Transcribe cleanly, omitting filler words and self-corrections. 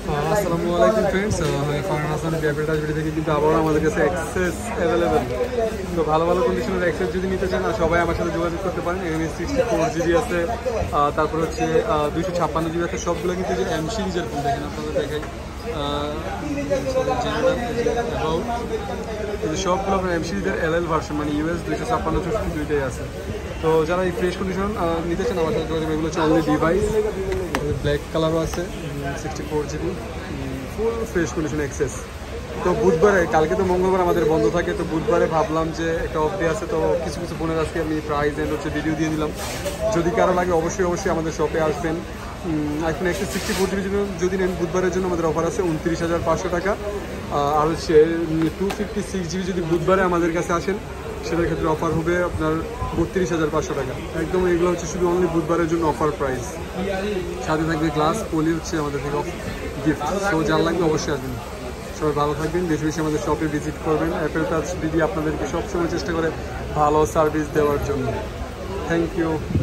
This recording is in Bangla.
আসসালামু আলাইকুম ফ্রেন্ডস, আমি ফারহান হাসান ব্যাপের টাচবিডি থেকে কিন্তু আবারও আমাদের কাছে অ্যাক্সেস অ্যাভেলেবেল। তো ভালো ভালো কন্ডিশনের অ্যাক্সেস যদি নিতে চান সবাই আমার সাথে যোগাযোগ করতে পারেন। এমএস 64GB আছে, তারপর হচ্ছে 256GB আছে। সবগুলো কিন্তু যে এম সিরিজের ফোন দেখেন, আপনাদের দেখাই সবগুলো আপনার এম সিরিজের এলএল ভার্সন, মানে ইউএস 256 দুইটাই আছে। তো যারা এই ফ্রেশ কন্ডিশন নিতে চান আমার সাথে যোগাযোগ, এগুলো হচ্ছে অনলি ডিভাইস। ব্ল্যাক কালারও আছে, 64GB full fresh condition access. তো বুধবারে, কালকে তো মঙ্গলবার আমাদের বন্ধ থাকে, তো বুধবারে ভাবলাম যে একটা অফ ডে আছে, তো কিছু কিছু ফোনের আজকে আমি প্রাইস এন্ড হচ্ছে ভিডিও দিয়ে দিলাম। যদি কারো লাগে অবশ্যই আমাদের শপে আসবেন। আইফোন এক্সএস 64GB যদি নেন বুধবারের জন্য আমাদের অফার আছে 29,500 টাকা। আর হচ্ছে 256GB যদি বুধবারে আমাদের কাছে আসেন সেটার ক্ষেত্রে অফার হবে আপনার 32,500 টাকা। একদম এগুলো হচ্ছে শুধু অনলি বুধবারের জন্য অফার প্রাইস। সাথে থাকবে গ্লাস পলি হচ্ছে আমাদের থেকে গিফট। তো যার লাগবে অবশ্যই আসবেন। সবাই ভালো থাকবেন, বেশি বেশি আমাদের শপে ভিজিট করবেন। অ্যাপেল টাচ দিদি আপনাদেরকে সবসময় চেষ্টা করে ভালো সার্ভিস দেওয়ার জন্য। Thank you.